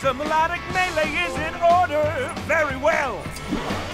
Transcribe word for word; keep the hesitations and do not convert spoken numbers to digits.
The melodic melee is in order. Very well.